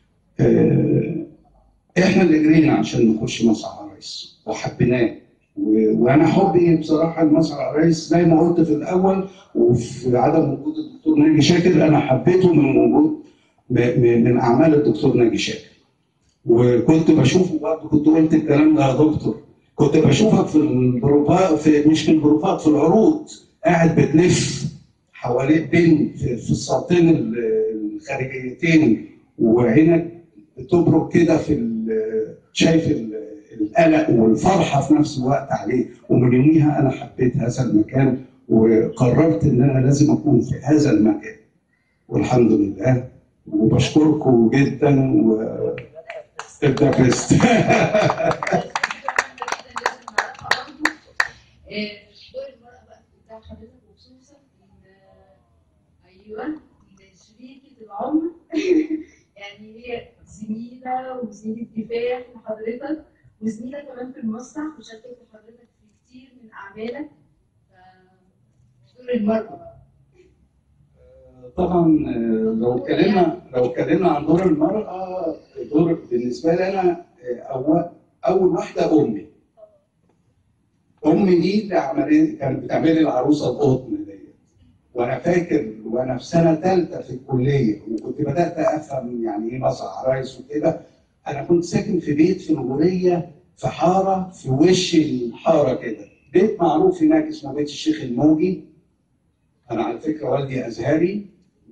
احنا اللي جرينا عشان نخش مسرح العرايس وحبيناه، وانا حبي بصراحه لمسرح العرايس زي ما قلت في الاول، وفي عدم وجود الدكتور ناجي شاكر انا حبيته من وجود من اعمال الدكتور ناجي شاكر. وكنت بشوفه برضه، كنت قلت الكلام ده يا دكتور، كنت بشوفك في البروفات، في مش في البروفات، في العروض قاعد بتلف حوالين بين في, في الساقين الخارجيتين، وعينك بتبرك كده في شايف القلق والفرحه في نفس الوقت عليه. ومن يوميها انا حبيت هذا المكان وقررت ان انا لازم اكون في هذا المكان، والحمد لله. وبشكركم جدا واتدفست. دور المرأة بقى بتاع حضرتك، وخصوصا ايوه شريكة العمر يعني هي زميلة وزميلة كفاح لحضرتك، وزميلة كمان في المسرح، وشاركت حضرتك في كتير من أعمالك. دور المرأة طبعا لو اتكلمنا لو اتكلمنا عن دور المرأة، دور بالنسبة لي أنا أول أول واحدة أمي. امي دي اللي عملت كانت بتعمل لي العروسه القطن ديت. وانا فاكر وانا في سنه ثالثه في الكليه وكنت بدات افهم يعني ايه مسرح عرايس وكده. انا كنت ساكن في بيت في الغوريه في حاره في وش الحاره كده، بيت معروف هناك اسمه بيت الشيخ الموجي. انا على فكره والدي ازهري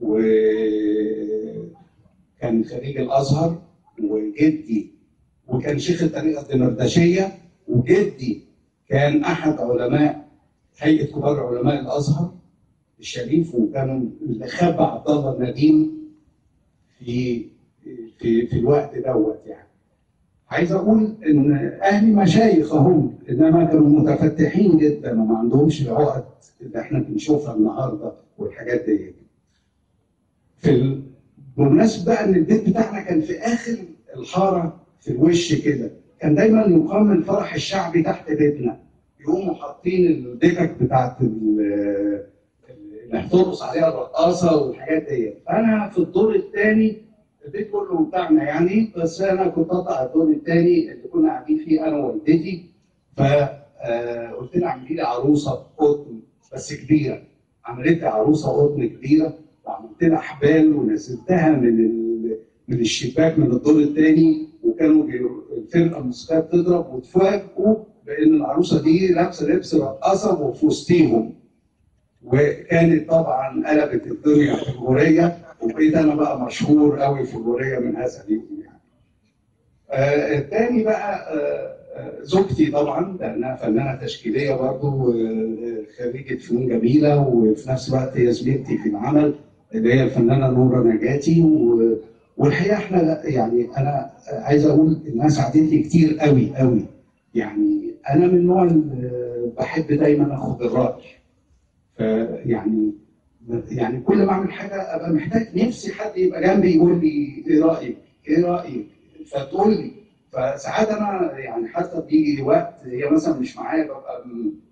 وكان خريج الازهر، وجدي وكان شيخ الطريقه الدمردشيه، وجدي كان احد علماء هيئه كبار علماء الازهر الشريف، وكانوا اللي خاب عبد الله النديم في في في الوقت دوت. يعني عايز اقول ان اهلي مشايخ اهم، انما كانوا متفتحين جدا وما عندهمش العقد اللي احنا بنشوفها النهارده والحاجات دي. في بمناسبه بقى ان البيت بتاعنا كان في اخر الحاره في الوش كده، كان دايما يقام الفرح الشعبي تحت بيتنا، يقوموا حاطين الدكك بتاعت اللي هترقص عليها الرقاصه والحاجات دي. انا في الدور الثاني، البيت كله بتاعنا يعني، بس انا كنت اطلع الدور الثاني اللي كنا قاعدين فيه انا ووالدتي. فقلت لها اعملي لي عروسه قطن بس كبيره. عملت لي عروسه قطن كبيره وعملت لها حبال ونزلتها من من الشباك من الدور الثاني، وكانوا الفرقه الموسيقيه بتضرب وتفاجئوا بان العروسه دي لابسه لبس رقاصه وفي وسطيهم. وكانت طبعا قلبت الدنيا في الغوريه، وبقيت انا بقى مشهور قوي في الغوريه من هذا اليوم يعني. آه الثاني بقى آه زوجتي طبعا لانها فنانه تشكيليه برضه، آه خريجه فنون جميله، وفي نفس الوقت هي زميلتي في العمل اللي هي الفنانه نوره نجاتي. والحقيقه احنا يعني انا عايز اقول انها ساعدتني كتير قوي قوي. يعني انا من النوع اللي بحب دايما اخد الراي. فيعني يعني كل ما اعمل حاجه ابقى محتاج نفسي حد يبقى جنبي يقول لي ايه رايك؟ ايه رايك؟ فتقول لي. فساعات انا يعني حتى بيجي وقت هي مثلا مش معايا ببقى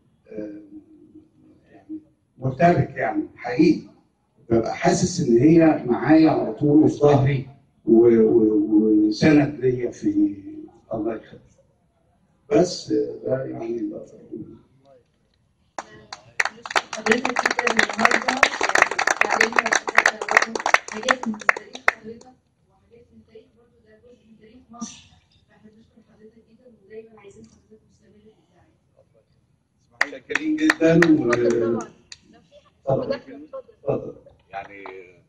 يعني مرتبك يعني حقيقي. ببقى حاسس ان هي معايا على طول وفي ظهري وسند ليا في الله يخليك. بس ده يعني بقى. حضرتك جدا النهارده اتكلمنا حاجات من تاريخ حضرتك وحاجات من تاريخ برضه ده جزء من تاريخ مصر. فاحنا بنشكر حضرتك جدا ودايما عايزين حضرتك مستمر في الدعايه. متشكرين جدا و اتفضل اتفضل. يعني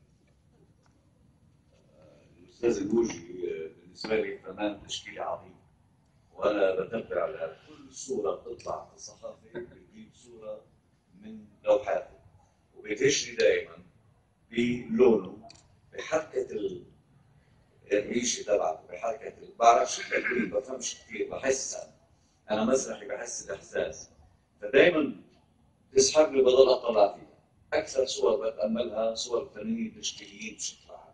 الاستاذ الموجي بالنسبه لي فنان تشكيلي عظيم، وانا بتبع على كل صوره بتطلع في الصحافه بتجيب صوره من لوحاته، وبيدهشني دائما بلونه، بحركه الريشه تبعته، بحركه ما بعرفش التكوين، ما بفهمش كثير، بحسها انا مسرحي، بحس الاحساس، فدائما تسحبني بضل اطلع فيها. اكثر صور بتاملها صور فنانين تشكيليين بشكل عام،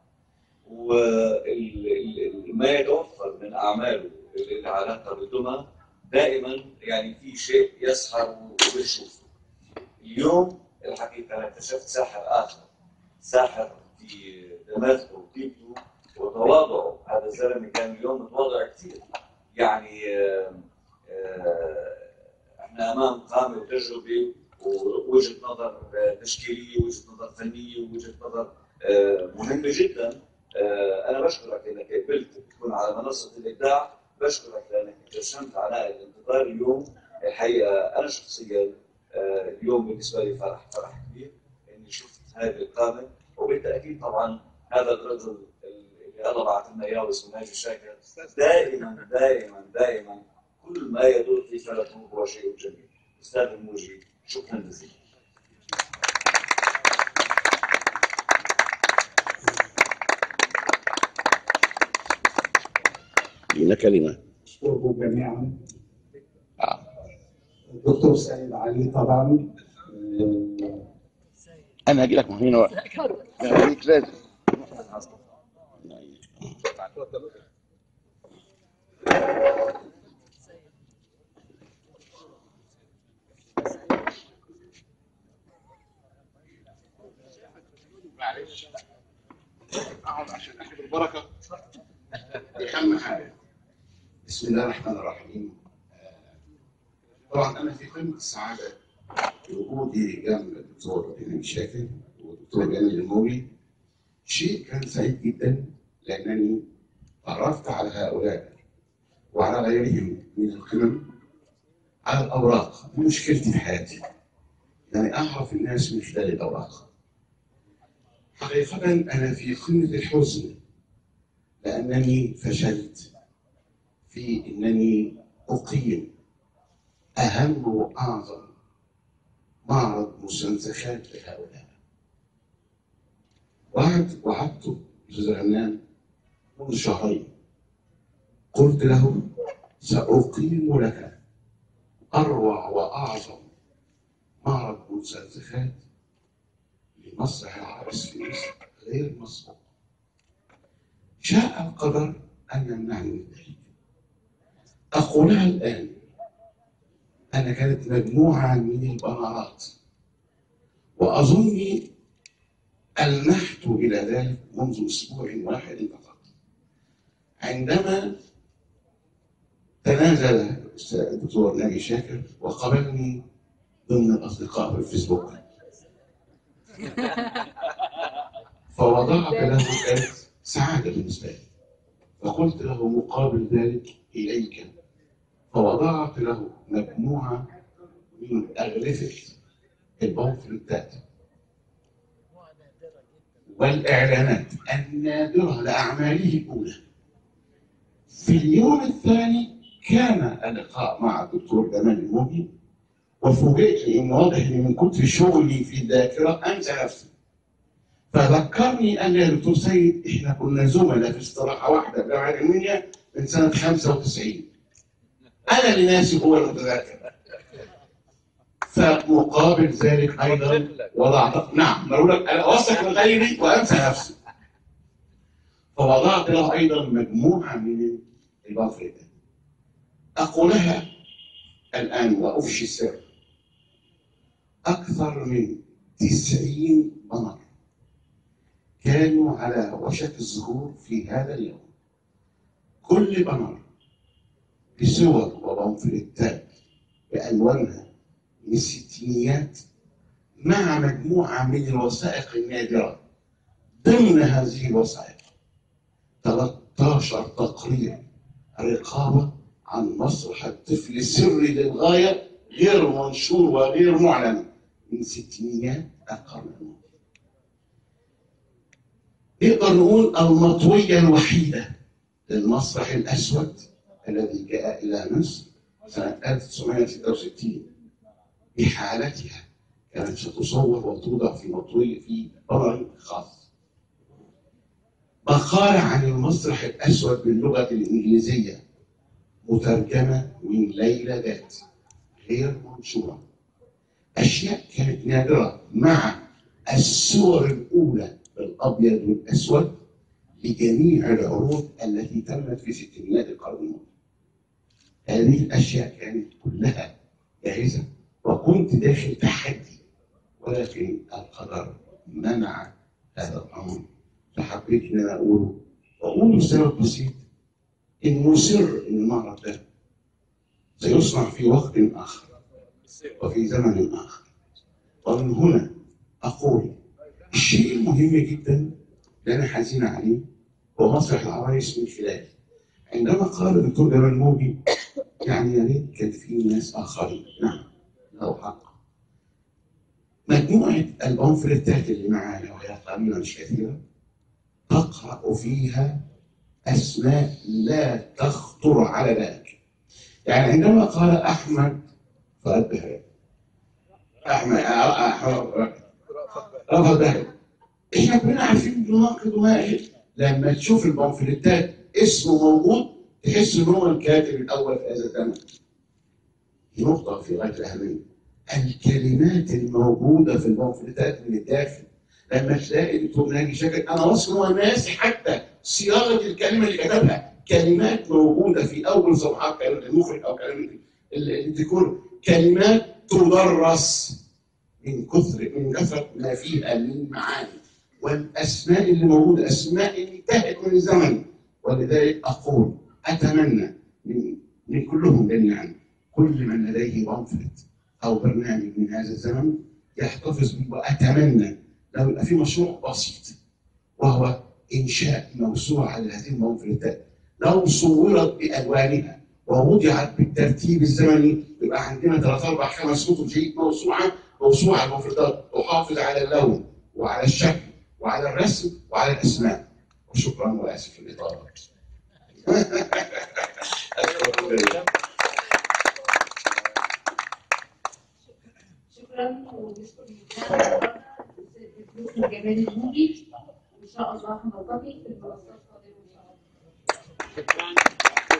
وما يتوفر من اعماله اللي علاقه بالدمى دائما يعني في شيء يسحر وبنشوفه. اليوم الحقيقه انا اكتشفت ساحر اخر، ساحر في دماغه وطيبته وتواضعه. هذا الزلمه كان اليوم متواضع كثير، يعني آآ آآ احنا امام قامه وتجربه ووجهه نظر تشكيليه ووجهه نظر فنيه ووجهه نظر مهمه جدا. انا بشكرك انك قبلت تكون على منصه الابداع، بشكرك لانك تجسمت عناء الانتظار اليوم. الحقيقه انا شخصيا اليوم بالنسبه لي فرح فرح كبير اني شفت هذه القامه، وبالتاكيد طبعا هذا الرجل اللي الله بعث لنا اياه اسمه ناجي شاكر دائما دائما دائما كل ما يدور في فلكه هو شيء جميل. استاذ الموجي شكرا جزيلا. لنا كلمه. اشكركم جميعا. الدكتور سيد علي طبعا. انا هجي لك هنا وقت. هجيك لازم. معلش اقعد عشان اخد البركه. دي اهم حاجه. بسم الله الرحمن الرحيم. طبعا انا في قمه السعاده بوجودي جنب الدكتور إمام شاكر والدكتور جمال الموجي. شيء كان سعيد جدا لانني تعرفت على هؤلاء وعلى غيرهم من القمم على الاوراق. دي مشكلتي في حياتي، يعني اعرف الناس من خلال الاوراق. حقيقه انا في قمه الحزن لانني فشلت في انني اقيم اهم واعظم معرض مستنسخات لهؤلاء. وعد وعدت استاذ غنام منذ شهرين، قلت له ساقيم لك اروع واعظم معرض مستنسخات لمسرح العرس في مصر غير مسبوق. شاء القدر ان يمنعني من ذلك. اقولها الان، أنا كانت مجموعة من البنرات، وأظني ألمحت إلى ذلك منذ أسبوع واحد فقط، عندما تنازل الدكتور ناجي شاكر وقبلني ضمن الأصدقاء في الفيسبوك. فوضعت له، كانت سعادة بالنسبة لي، فقلت له مقابل ذلك إليك، فوضعت له مجموعة من أغلفة البومفلتات والإعلانات النادرة لأعماله الأولى. في اليوم الثاني كان اللقاء مع الدكتور جمال الموجي، وفوجئت إن واضح إن من كتر شغلي في الذاكرة أنسى نفسي. فذكرني أن يا دكتور سيد إحنا كنا زملاء في استراحة واحدة في جامعة المنيا من سنة خمسة وتسعين. أنا اللي ناسي هو المتذكر. فمقابل ذلك أيضا وضعت، نعم بقول لك أنا أوثق من غيري وأنسى نفسي. فوضعت له أيضا مجموعة من البومفلتات. أقولها الآن وأفشي السر، أكثر من تسعين بنر كانوا على وشك الظهور في هذا اليوم. كل بنر بصور وبومفلتات بألوانها من الستينيات، مع مجموعة من الوثائق النادرة. ضمن هذه الوثائق ثلاثة عشر تقرير رقابة عن مسرح الطفل سري للغاية، غير منشور وغير معلن، من ستينيات القرن الماضي. نقدر نقول المطوية الوحيدة للمسرح الأسود الذي جاء إلى مصر سنة ألف وتسعمائة وستة وستين بحالتها، كانت ستصور وتوضع في مطوية في بنر خاص. مقالة عن المسرح الأسود باللغة الإنجليزية مترجمة من ليلى ذات غير منشورة. أشياء كانت نادرة، مع الصور الأولى بالأبيض والأسود لجميع العروض التي تمت في ستينيات القرن الماضي. هذه الأشياء كانت كلها جاهزة، وكنت داخل تحدي، ولكن القدر منع هذا الأمر. فحبيت إن أنا أقوله، وأقوله لسبب بسيط، إن مصر إن المعرض ده سيصنع في وقت آخر وفي زمن آخر. ومن هنا أقول الشيء المهم جدا اللي أنا حزين عليه هو مسرح العرايس من خلالي. عندما قال الدكتور جمال الموجي يعني يا ريت كان في ناس آخرين، نعم له حق. مجموعة البومفلتات اللي معايا وهي قليلة مش كثيرة، تقرأ فيها أسماء لا تخطر على بالك. يعني عندما قال أحمد فؤاد بهري، أحمد رفض بهري، إحنا كلنا عارفين نناقض واحد. لما تشوف البومفلتات اسمه موجود تحس إن هو الكاتب الأول في هذا الزمن. دي نقطة في غاية الأهمية. الكلمات الموجودة في البومفلتات من الداخل، لما تلاقي الدكتور ناجي شاكر، أنا واثق هو ناسي حتى صياغة الكلمة اللي كتبها، كلمات موجودة في أول صفحات كلمة المخرج أو كلمة الديكور، كلمات تدرس من كثر من كثرة ما فيها من معاني، والأسماء اللي موجودة أسماء انتهت من الزمن. ولذلك أقول أتمنى من من كلهم جميعا، كل من لديه بامفلت او برنامج من هذا الزمن يحتفظ به، واتمنى لو يبقى في مشروع بسيط وهو انشاء موسوعه لهذه البامفلتات لو صورت بالوانها ووضعت بالترتيب الزمني، يبقى عندنا ثلاث اربع خمس كتب في موسوعه موسوعه المفردات تحافظ على اللون وعلى الشكل وعلى الرسم وعلى الاسماء. وشكرا واسف في الاطاله. شكرا ونشكر الدكتور جمال الموجي، وان شاء الله هنلتقي في المنصات القادمه ان شاء الله. شكرا.